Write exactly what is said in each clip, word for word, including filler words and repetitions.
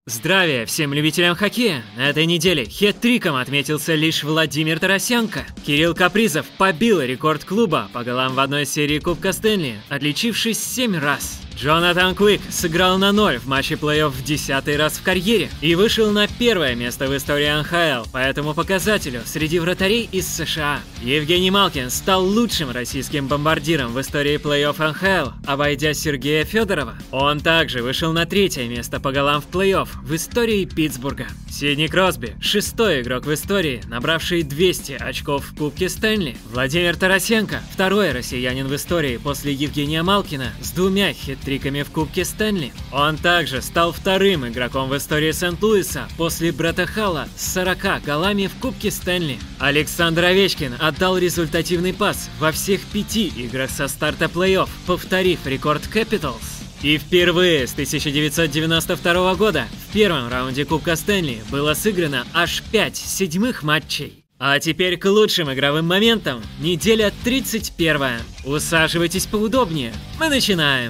Здравия всем любителям хоккея! На этой неделе хет-триком отметился лишь Владимир Тарасенко. Кирилл Капризов побил рекорд клуба по голам в одной серии Кубка Стэнли, отличившись семь раз. Джонатан Куик сыграл на ноль в матче плей-офф в десятый раз в карьере и вышел на первое место в истории эн ха эл по этому показателю среди вратарей из США. Евгений Малкин стал лучшим российским бомбардиром в истории плей-офф эн ха эл, обойдя Сергея Федорова. Он также вышел на третье место по голам в плей-офф в истории Питтсбурга. Сидни Кросби – шестой игрок в истории, набравший двести очков в Кубке Стэнли. Владимир Тарасенко – второй россиянин в истории после Евгения Малкина с двумя хет-триками в Кубке Стэнли. Он также стал вторым игроком в истории Сент-Луиса после Бретта Халла с сорока голами в Кубке Стэнли. Александр Овечкин отдал результативный пас во всех пяти играх со старта плей-офф, повторив рекорд Capitals. И впервые с тысяча девятьсот девяносто второго года в первом раунде Кубка Стэнли было сыграно аж пять седьмых матчей. А теперь к лучшим игровым моментам. Неделя тридцать первая. Усаживайтесь поудобнее. Мы начинаем.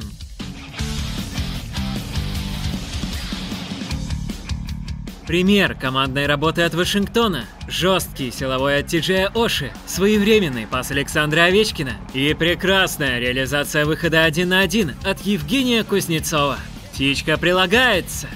Пример командной работы от Вашингтона, жесткий силовой от Ти Джея Оши, своевременный пас Александра Овечкина и прекрасная реализация выхода один на один от Евгения Кузнецова. Птичка прилагается.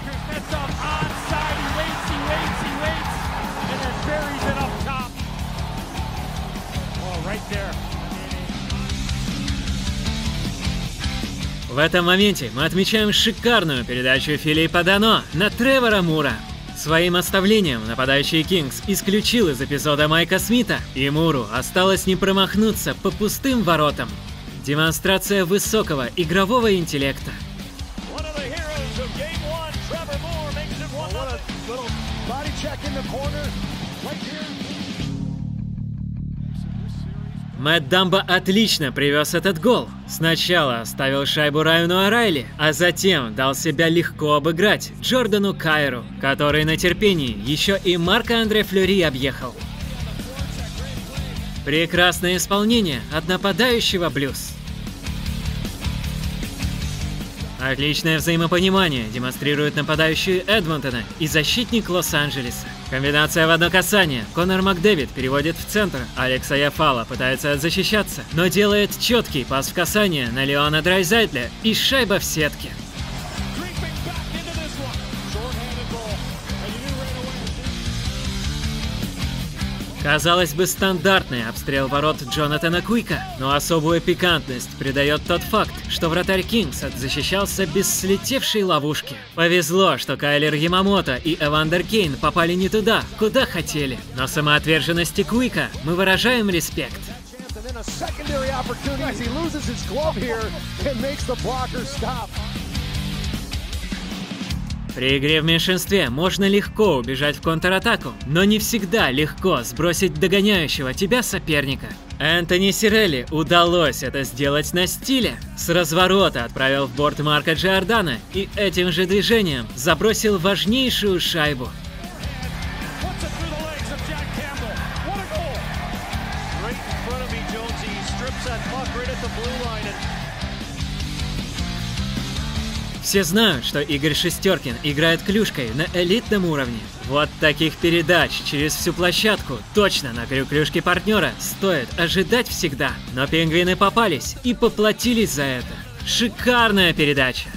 В этом моменте мы отмечаем шикарную передачу Филиппа Дано на Тревора Мура. Своим оставлением нападающий Кингс исключил из эпизода Майка Смита, и Муру осталось не промахнуться по пустым воротам. Демонстрация высокого игрового интеллекта. Мэтт Дамбо отлично привез этот гол. Сначала оставил шайбу Райану Орайли, а затем дал себя легко обыграть Джордану Кайру, который на терпении еще и Марк-Андре Флюри объехал. Прекрасное исполнение от нападающего Блюз. Отличное взаимопонимание демонстрирует нападающий Эдмонтона и защитник Лос-Анджелеса. Комбинация в одно касание. Конор Макдэвид переводит в центр. Алекс Аяфало пытается защищаться, но делает четкий пас в касание на Леона Драйзайтля и шайба в сетке. Казалось бы, стандартный обстрел ворот Джонатана Куика, но особую пикантность придает тот факт, что вратарь Кингс защищался без слетевшей ловушки. Повезло, что Кайлер Ямамото и Эвандер Кейн попали не туда, куда хотели, но самоотверженности Куика мы выражаем респект. При игре в меньшинстве можно легко убежать в контратаку, но не всегда легко сбросить догоняющего тебя соперника. Энтони Сирелли удалось это сделать на стиле. С разворота отправил в борт Марка Джордана и этим же движением забросил важнейшую шайбу. Все знают, что Игорь Шестеркин играет клюшкой на элитном уровне. Вот таких передач через всю площадку точно на крюк клюшки партнера стоит ожидать всегда. Но пингвины попались и поплатились за это. Шикарная передача.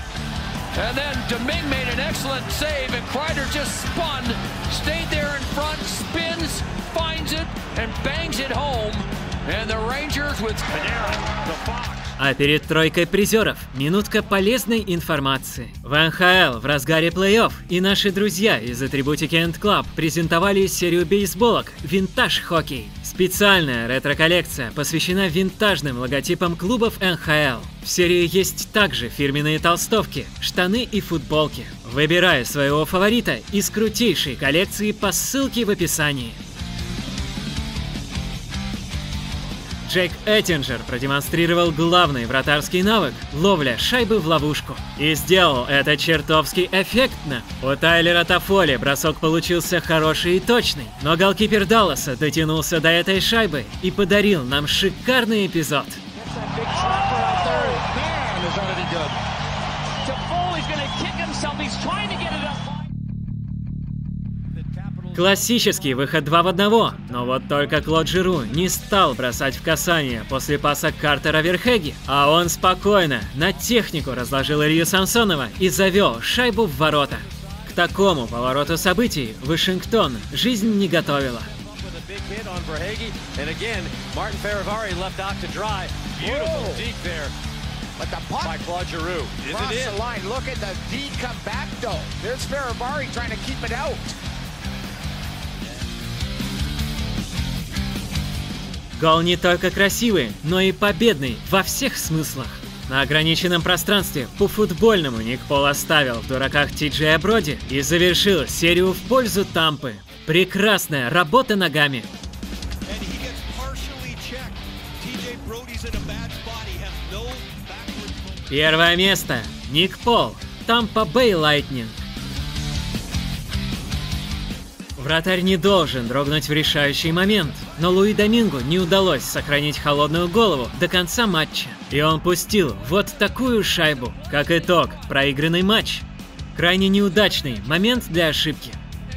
А перед тройкой призеров минутка полезной информации. В эн ха эл в разгаре плей-офф и наши друзья из Attributic End Club презентовали серию бейсболок «Винтаж Хоккей». Специальная ретро-коллекция посвящена винтажным логотипам клубов эн ха эл. В серии есть также фирменные толстовки, штаны и футболки. Выбирай своего фаворита из крутейшей коллекции по ссылке в описании. Джейк Эттинджер продемонстрировал главный вратарский навык – ловля шайбы в ловушку. И сделал это чертовски эффектно. У Тайлера Тоффоли бросок получился хороший и точный, но голкипер Далласа дотянулся до этой шайбы и подарил нам шикарный эпизод. Toffoli's gonna kick himself. He's trying to get it Классический выход два в одного, но вот только Клод Жиру не стал бросать в касание после паса Картера Верхеги, а он спокойно на технику разложил Илью Самсонова и завел шайбу в ворота. К такому повороту событий Вашингтон жизнь не готовила. But the puck by Claude Giroux. Across the line. Look at the D come back though. There's Ferravari trying to keep it out. Гол не только красивый, но и победный во всех смыслах. На ограниченном пространстве по-футбольному Ник Пол оставил в дураках Ти Джея Броди и завершил серию в пользу Тампы. Прекрасная работа ногами. Первое место. Ник Пол. Тампа Бэй Лайтнинг. Вратарь не должен дрогнуть в решающий момент, но Луи Домингу не удалось сохранить холодную голову до конца матча. И он пустил вот такую шайбу. Как итог, проигранный матч. Крайне неудачный момент для ошибки.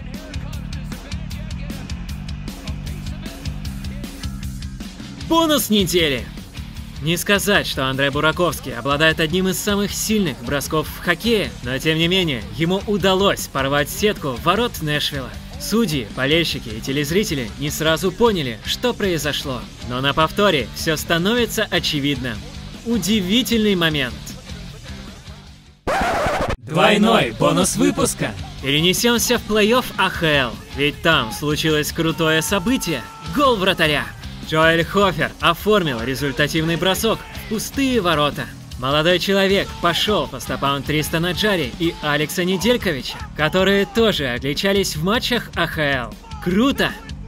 Бонус недели. Не сказать, что Андрей Бураковский обладает одним из самых сильных бросков в хоккее, но тем не менее, ему удалось порвать сетку ворот Нэшвилла. Судьи, болельщики и телезрители не сразу поняли, что произошло, но на повторе все становится очевидно. Удивительный момент. Двойной бонус выпуска. Перенесемся в плей-офф А Х Л, ведь там случилось крутое событие – гол вратаря. Джоэль Хофер оформил результативный бросок в пустые ворота. Молодой человек пошел по стопам Тристана Джарри и Алекса Недельковича, которые тоже отличались в матчах А Х Л. Круто!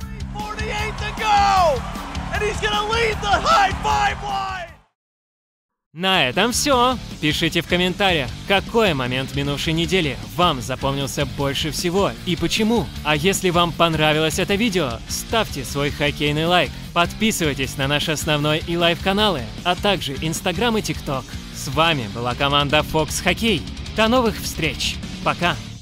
На этом все. Пишите в комментариях, какой момент минувшей недели вам запомнился больше всего и почему. А если вам понравилось это видео, ставьте свой хоккейный лайк. Подписывайтесь на наш основной и лайв-каналы, а также Инстаграм и ТикТок. С вами была команда Fox Hockey. До новых встреч. Пока.